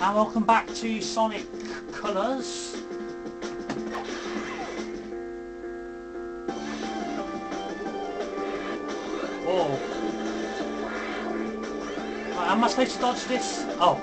And welcome back to Sonic Colors. Whoa. Right, am I supposed to dodge this? Oh.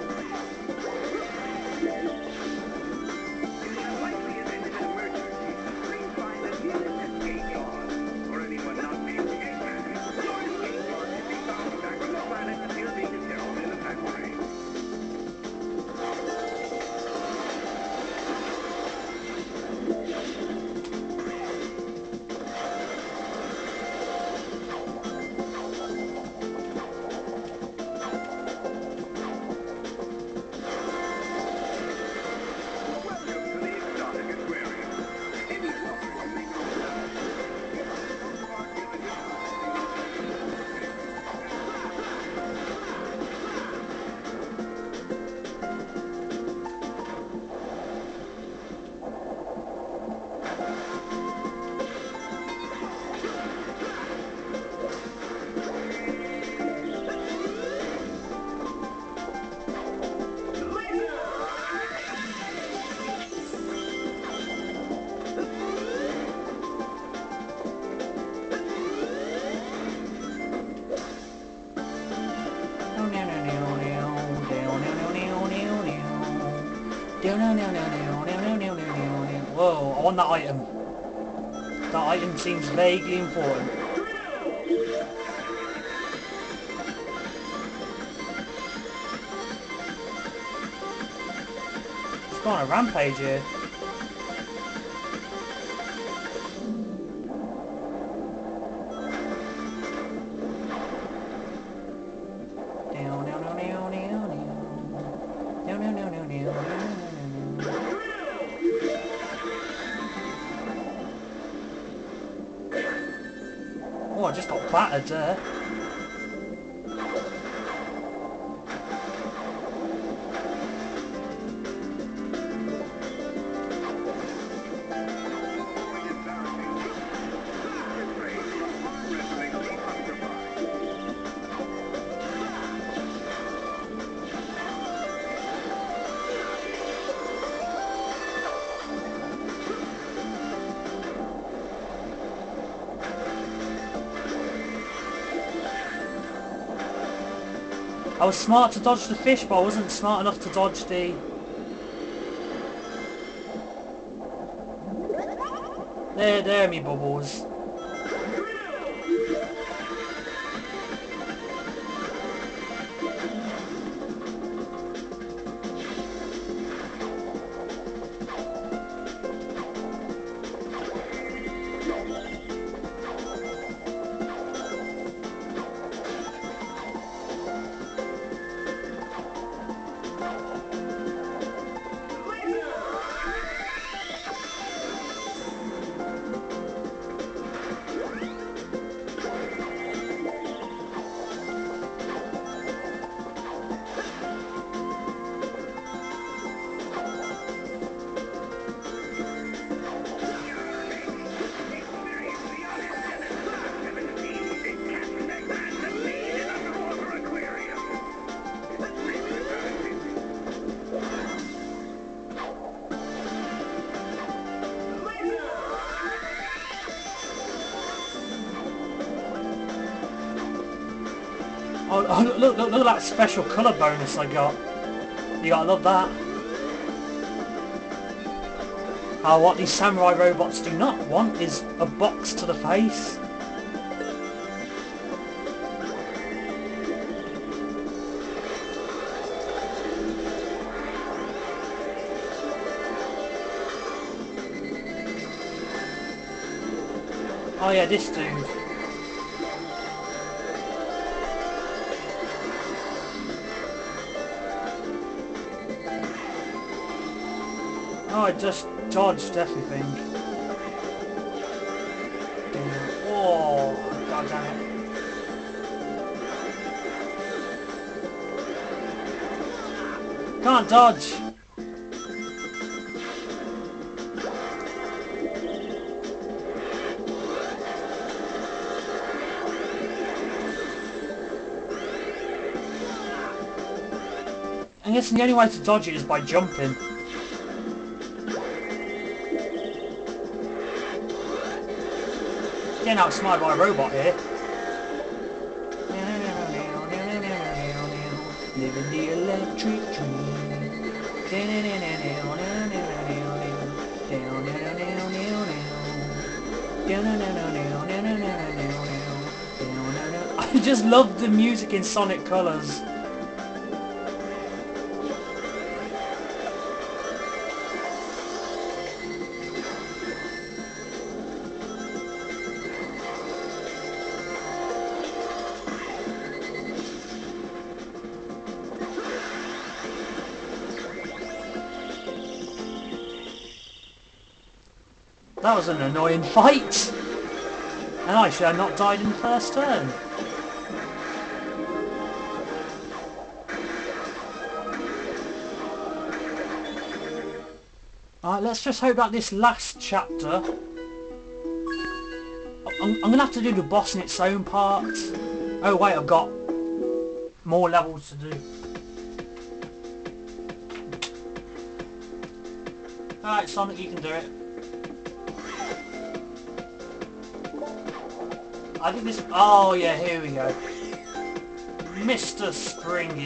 Whoa, I want that item. That item seems vaguely important. It's gone on a rampage here. Oh, I just got battered there. I was smart to dodge the fish, but I wasn't smart enough to dodge the... There me bubbles. Oh, look at that special colour bonus I got. You gotta love that. What these samurai robots do not want is a box to the face. Oh yeah, this dude. Oh, I just dodged everything. Oh, god damn it. Can't dodge. I guess the only way to dodge it is by jumping. Getting outsmarted by a robot here. Living the electric dream. I just love the music in Sonic Colors. That was an annoying fight! And I should have not died in the first turn. Alright, let's just hope that this last chapter... I'm gonna have to do the boss in its own part. Oh wait, I've got more levels to do. Alright Sonic, you can do it. I think this... Oh yeah, here we go. Mr. Springy.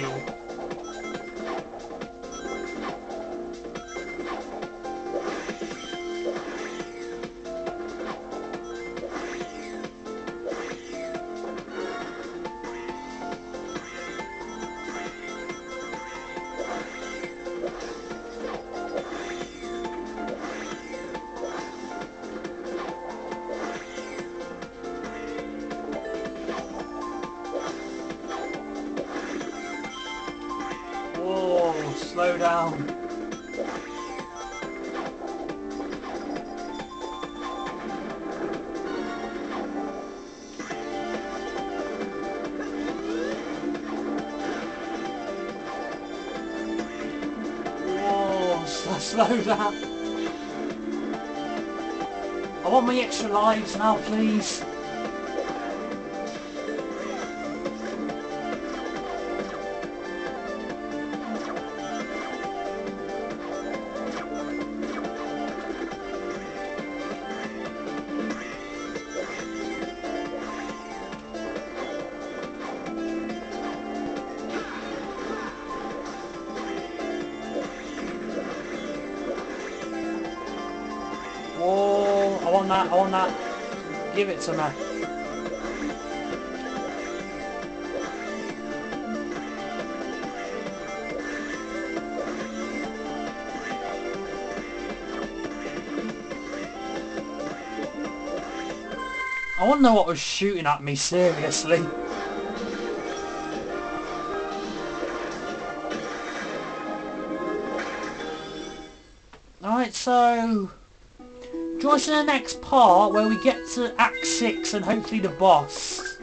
Whoa, slow down. Whoa, slow down. I want my extra lives now, please. Whoa, I want that. Give it to me. I want to know what was shooting at me, seriously. Alright, so... join us in the next part where we get to Act 6 and hopefully the boss.